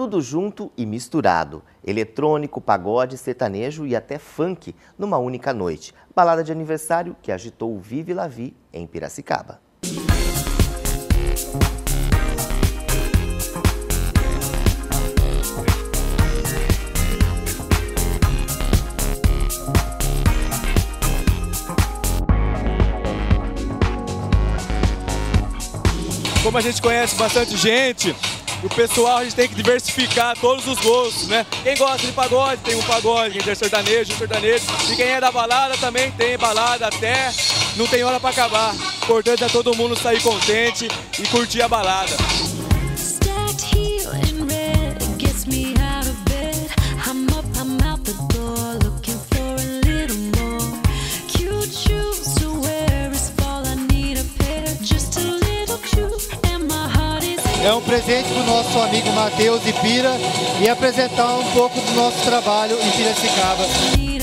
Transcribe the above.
tudo junto e misturado. Eletrônico, pagode, sertanejo e até funk numa única noite. Balada de aniversário que agitou o Vive La Vie em Piracicaba. Como a gente conhece bastante gente, o pessoal a gente tem que diversificar todos os gostos, né? Quem gosta de pagode, tem um pagode, quem tem sertanejo, um sertanejo. E quem é da balada também tem balada até não tem hora para acabar. O importante é todo mundo sair contente e curtir a balada. É um presente para o nosso amigo Matheus e Pira e apresentar um pouco do nosso trabalho em Piracicaba.